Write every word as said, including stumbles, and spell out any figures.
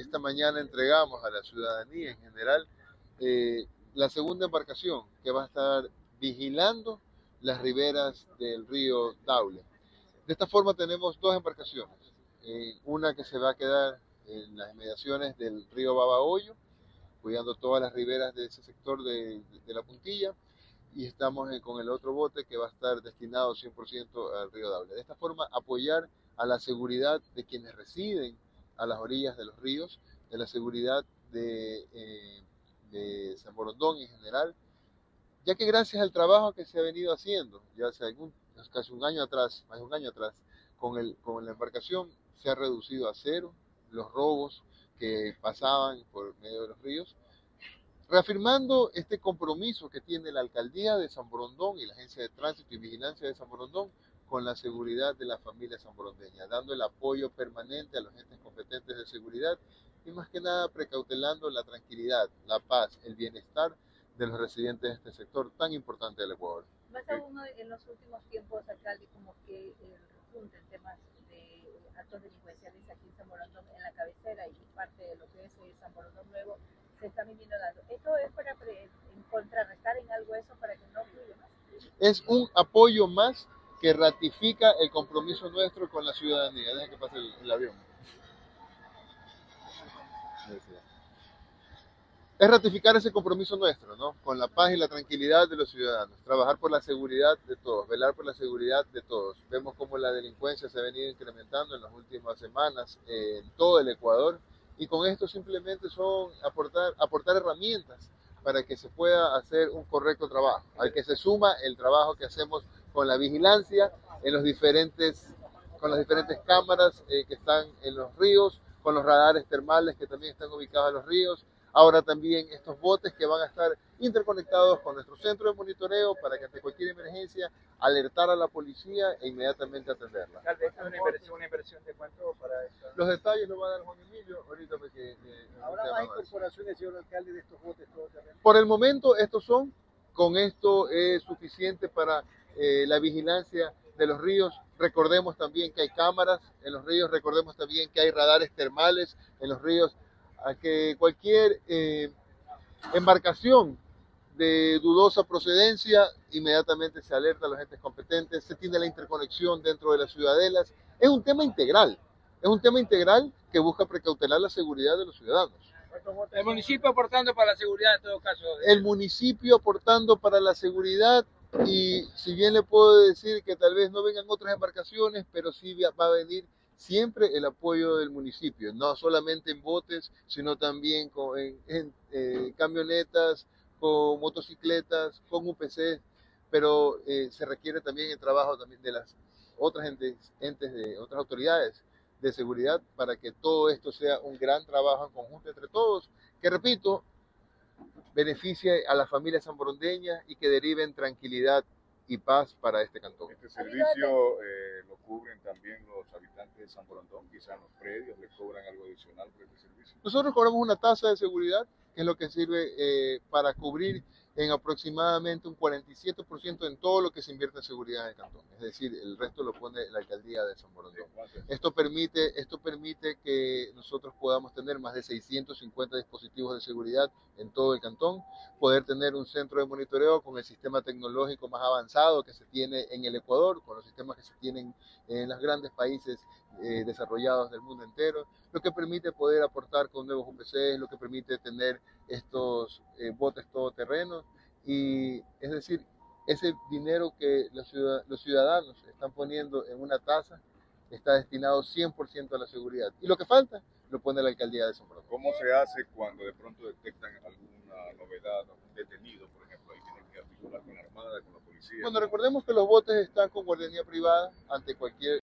esta mañana entregamos a la ciudadanía en general eh, la segunda embarcación que va a estar vigilando las riberas del río Daule. De esta forma tenemos dos embarcaciones, eh, una que se va a quedar en las inmediaciones del río Babahoyo, cuidando todas las riberas de ese sector de, de, de la puntilla, y estamos con el otro bote que va a estar destinado cien por ciento al río Daule. De esta forma apoyar a la seguridad de quienes residen a las orillas de los ríos, de la seguridad de, eh, de San Borondón en general, ya que gracias al trabajo que se ha venido haciendo, ya hace algún, casi un año atrás, más de un año atrás, con, el, con la embarcación se ha reducido a cero los robos que pasaban por medio de los ríos, reafirmando este compromiso que tiene la Alcaldía de San Borondón y la Agencia de Tránsito y Vigilancia de San Borondón con la seguridad de la familia sanborondeña, dando el apoyo permanente a los entes competentes de seguridad y más que nada precautelando la tranquilidad, la paz, el bienestar de los residentes de este sector tan importante del Ecuador. Más aún en los últimos tiempos, alcalde, como que el repunte en temas de actos delincuenciales aquí en San Borondón, en la cabecera y parte de lo que es San Borondón Nuevo, se está viniendo dando. ¿Esto es para pre, en contrarrestar en algo eso para que no fluya más? Es un apoyo más que ratifica el compromiso nuestro con la ciudadanía. Deja que pase el, el avión. Es ratificar ese compromiso nuestro, ¿no? Con la paz y la tranquilidad de los ciudadanos, trabajar por la seguridad de todos, velar por la seguridad de todos. Vemos cómo la delincuencia se ha venido incrementando en las últimas semanas en todo el Ecuador y con esto simplemente son aportar, aportar herramientas para que se pueda hacer un correcto trabajo, al que se suma el trabajo que hacemos con la vigilancia en los diferentes, con las diferentes cámaras eh, que están en los ríos, con los radares termales que también están ubicados en los ríos. Ahora también estos botes que van a estar interconectados con nuestro centro de monitoreo para que ante cualquier emergencia alertar a la policía e inmediatamente atenderla. Alcalde, ¿esta es una inversión, una inversión de cuánto para esto? Los detalles los va a dar Juan Emilio ahorita porque... Eh, ¿Habrá más incorporaciones, señor alcalde, de estos botes todoterrenos? Por el momento estos son, con esto es suficiente para eh, la vigilancia de los ríos. Recordemos también que hay cámaras en los ríos, recordemos también que hay radares termales en los ríos, a que cualquier eh, embarcación de dudosa procedencia inmediatamente se alerta a los entes competentes, se tiene la interconexión dentro de las ciudadelas. Es un tema integral, es un tema integral que busca precautelar la seguridad de los ciudadanos. El municipio aportando para la seguridad en todo caso. El municipio aportando para la seguridad y si bien le puedo decir que tal vez no vengan otras embarcaciones, pero sí va a venir siempre el apoyo del municipio, no solamente en botes, sino también con, en, en eh, camionetas, con motocicletas, con U P C, pero eh, se requiere también el trabajo también de las otras entes, entes de otras autoridades de seguridad para que todo esto sea un gran trabajo en conjunto entre todos, que repito, beneficie a las familias sanborondeñas y que deriven tranquilidad y paz para este cantón. Este servicio eh, lo cubren también los habitantes de San Borondón, quizás los predios le cobran algo adicional por este servicio. Nosotros cobramos una tasa de seguridad, que es lo que sirve eh, para cubrir en aproximadamente un cuarenta y siete por ciento en todo lo que se invierte en seguridad en el cantón. Es decir, el resto lo pone la alcaldía de San Borondón. Esto permite, esto permite que nosotros podamos tener más de seiscientos cincuenta dispositivos de seguridad en todo el cantón, poder tener un centro de monitoreo con el sistema tecnológico más avanzado que se tiene en el Ecuador, con los sistemas que se tienen en los grandes países eh, desarrollados del mundo entero, lo que permite poder aportar con nuevos U P C, lo que permite tener estos eh, botes todoterrenos y es decir, ese dinero que los ciudadanos, los ciudadanos están poniendo en una tasa está destinado cien por ciento a la seguridad y lo que falta lo pone la alcaldía de San Borondón. ¿Cómo se hace cuando de pronto detectan alguna novedad, algún detenido, por ejemplo, ahí tienen que articular con la Armada, con la policía? Bueno, recordemos que los botes están con guardianía privada ante cualquier